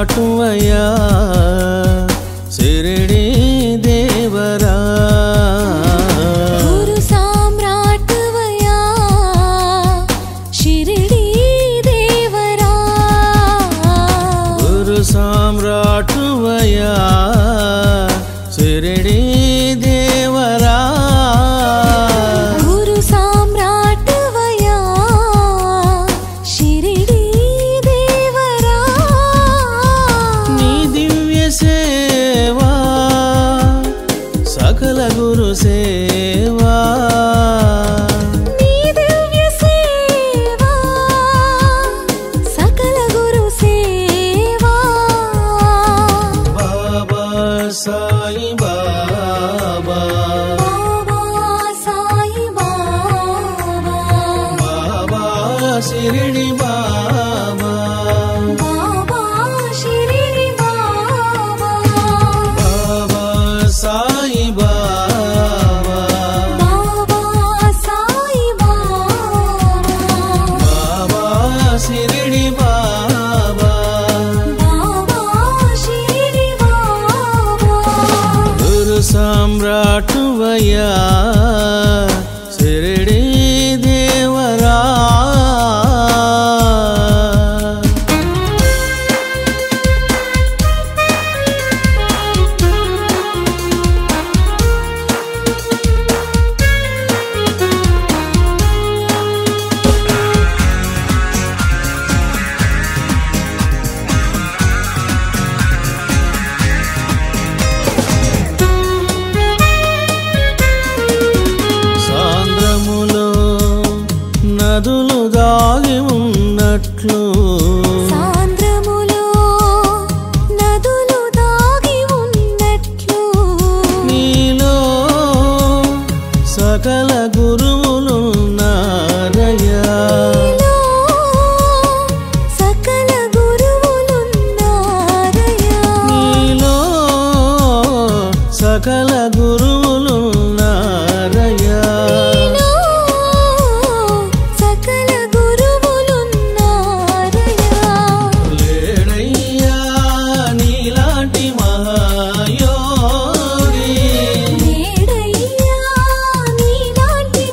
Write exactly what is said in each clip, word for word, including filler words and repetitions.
ಸಾಮ್ರಾಟುವಯ್ಯ ಶಿರಡಿ ದೇವರಾ ಗುರು ಸಾಮ್ರಾಟುವಯ್ಯ ಶಿರಡಿ ದೇವರಾ ಗುರು ಸಾಮ್ರಾಟುವಯ್ಯ ಶಿರಡಿ ದೇವರಾ ಗುರು ಸಾಮ್ರಾಟುವಯ್ಯ ಶಿರಡಿ ದೇವರಾ నీ దివ్య సేవా సకల గురు సేవా నీ దివ్య సేవా సకల గురు సేవా బాబా సాయి బాబా బాబా సాయి బాబా బాబా శిరిడి బాబా బాబా శిరిడి బాబా బాబా సాయి బాబా బాబా సాయి బాబా బాబా శిరిడి బాబా బాబా శిరిడి బాబా గురు సామ్రాటువయ్యా శిరిడి దేవరా సాంద్రములో నదులు దాగి ఉన్నట్లు సాంద్రములో నదులు దాగి ఉన్నట్లు నీలో సకల గురువులున్నారయ్యా నీలో సకల గురువులున్నారయ్యా నీలో సకల గురువులున్నారయ్యా నీలో సకల గురువులున్నారయ్యా లేడయ్యా నీలాంటి మహాయోగి నేడయ్యా నీలాంటి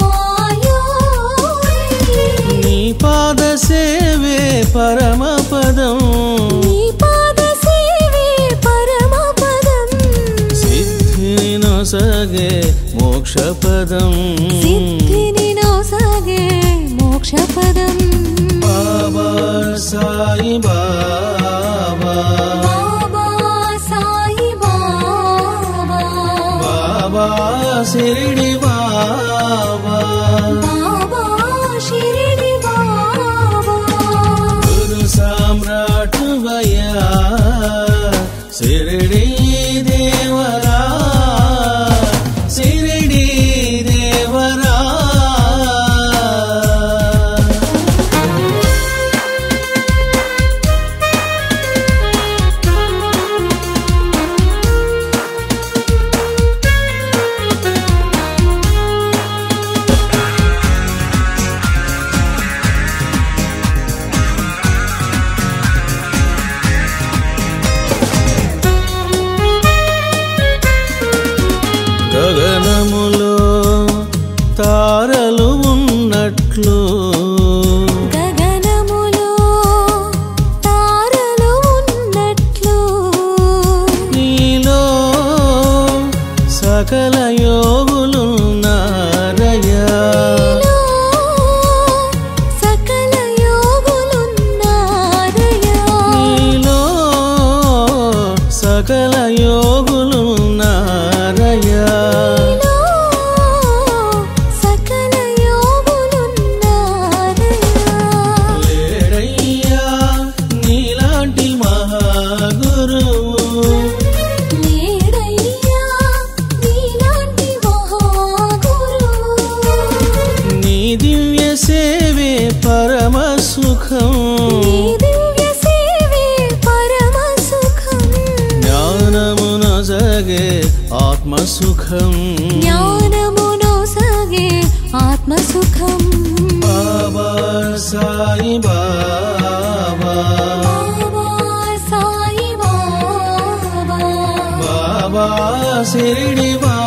మహాయోగి నీ పాద సేవే పరమ పదం నీ పాద సేవే పరమ పదం సిద్ధిని నొసగే మోక్ష పదం సిద్ధిని నొసగే మోక్ష పదం బాబా సాయి బాబా బాబా సాయి బాబా బాబా శిరిడి బాబా బాబా శిరిడి బాబా గురు సామ్రాటువయ్యా శిరిడి దేవరా శిరిడి దేవరా గగనములో తారలు ఉన్నట్లు గగనములో తారలు ఉన్నట్లు నీలో సకల యోగులున్నారయ్యా నీలో సకల యోగులున్నారయ్యా నీలో సకల యోగులున్నారయ్యా నీలో సకల యోగులున్నారయ్యా లేడయ్యా నీలాంటి మహాగురువు నేడయ్యా నీలాంటి మహాగురువు నీ దివ్య సేవే పరమ సుఖం నీ దివ్య సేవే పరమ సుఖం జ్ఞానమునొసగే ఆత్మ సుఖం జ్ఞానమునొసగే ఆత్మ సుఖం బాబా సాయి బాబా బాబా షిరిడి